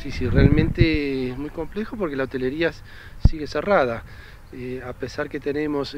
sí, realmente es muy complejo porque la hotelería sigue cerrada. A pesar que tenemos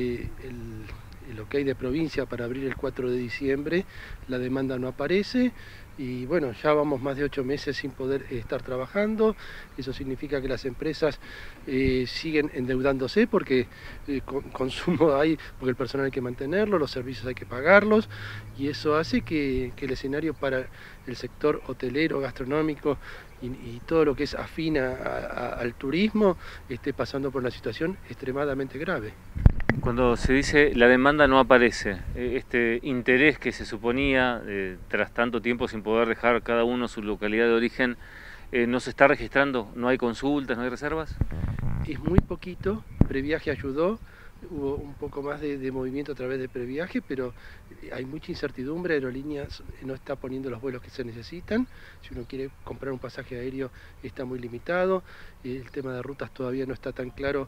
el ok de provincia para abrir el 4 de diciembre, la demanda no aparece y bueno, ya vamos más de 8 meses sin poder estar trabajando. Eso significa que las empresas siguen endeudándose porque consumo hay, porque el personal hay que mantenerlo, los servicios hay que pagarlos, y eso hace que el escenario para el sector hotelero, gastronómico y todo lo que es afín al turismo esté pasando por una situación extremadamente grave. Cuando se dice la demanda no aparece, este interés que se suponía tras tanto tiempo sin poder dejar cada uno su localidad de origen, ¿no se está registrando? ¿No hay consultas, no hay reservas? Es muy poquito, Previaje ayudó, hubo un poco más de movimiento a través de Previaje, pero hay mucha incertidumbre, Aerolíneas no está poniendo los vuelos que se necesitan, si uno quiere comprar un pasaje aéreo está muy limitado, el tema de rutas todavía no está tan claro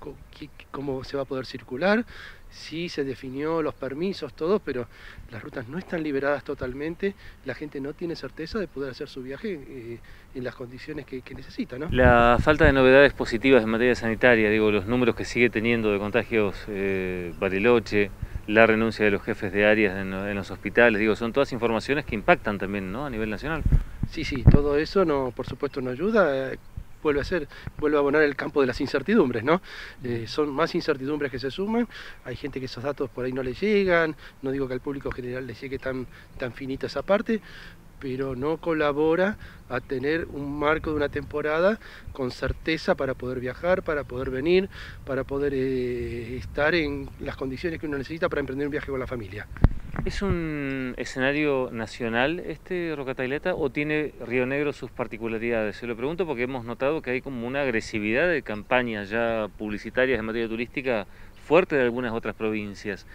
cómo se va a poder circular. Sí se definió los permisos, todo, pero las rutas no están liberadas totalmente, la gente no tiene certeza de poder hacer su viaje en las condiciones que necesita, ¿no? La falta de novedades positivas en materia sanitaria, digo, los números que sigue teniendo de contagios Bariloche, la renuncia de los jefes de áreas en los hospitales, digo, son todas informaciones que impactan también, ¿no?, a nivel nacional. Sí, todo eso no, por supuesto no ayuda. Vuelve a abonar el campo de las incertidumbres, ¿no? Son más incertidumbres que se suman, hay gente que esos datos por ahí no le llegan, no digo que al público general le llegue tan finita esa parte, pero no colabora a tener un marco de una temporada con certeza para poder viajar, para poder venir, para poder estar en las condiciones que uno necesita para emprender un viaje con la familia. ¿Es un escenario nacional este Rocataileta o tiene Río Negro sus particularidades? Se lo pregunto porque hemos notado que hay como una agresividad de campañas ya publicitarias en materia turística fuerte de algunas otras provincias.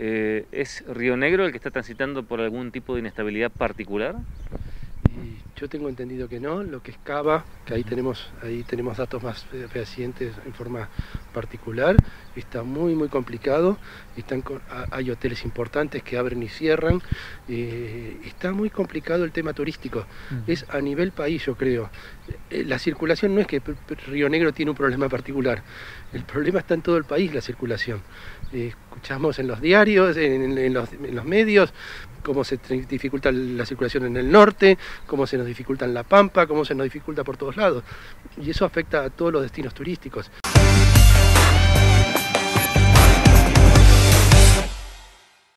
¿Es Río Negro el que está transitando por algún tipo de inestabilidad particular? Yo tengo entendido que no, lo que es Cava, que ahí tenemos datos más fehacientes en forma particular, está muy complicado, hay hoteles importantes que abren y cierran, está muy complicado el tema turístico, es a nivel país, yo creo. La circulación no es que Río Negro tiene un problema particular, el problema está en todo el país, la circulación. Escuchamos en los diarios, en los medios, cómo se dificulta la circulación en el norte, cómo se nos dificulta en La Pampa, cómo se nos dificulta por todos lados. Y eso afecta a todos los destinos turísticos.